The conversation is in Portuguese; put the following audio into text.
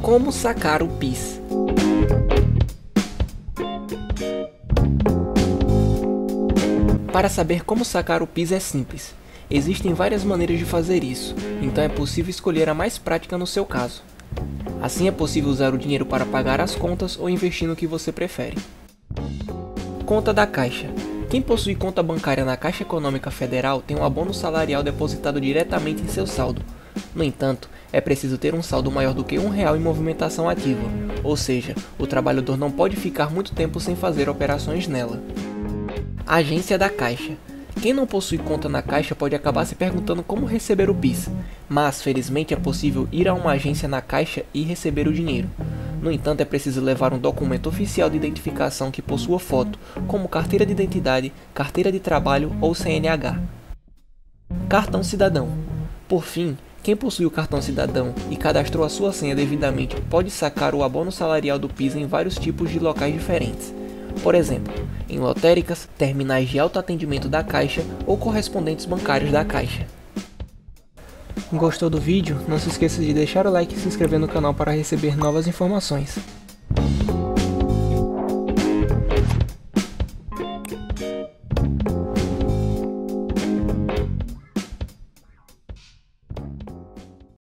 Como sacar o PIS? Para saber como sacar o PIS é simples. Existem várias maneiras de fazer isso, então é possível escolher a mais prática no seu caso. Assim é possível usar o dinheiro para pagar as contas ou investir no que você prefere. Conta da Caixa. Quem possui conta bancária na Caixa Econômica Federal tem um abono salarial depositado diretamente em seu saldo. No entanto, é preciso ter um saldo maior do que R$1 em movimentação ativa, ou seja, o trabalhador não pode ficar muito tempo sem fazer operações nela. Agência da Caixa. Quem não possui conta na Caixa pode acabar se perguntando como receber o PIS, mas felizmente é possível ir a uma agência na Caixa e receber o dinheiro. No entanto, é preciso levar um documento oficial de identificação que possua foto, como carteira de identidade, carteira de trabalho ou CNH. Cartão Cidadão. Por fim, quem possui o cartão cidadão e cadastrou a sua senha devidamente pode sacar o abono salarial do PIS em vários tipos de locais diferentes. Por exemplo, em lotéricas, terminais de autoatendimento da Caixa ou correspondentes bancários da Caixa. Gostou do vídeo? Não se esqueça de deixar o like e se inscrever no canal para receber novas informações.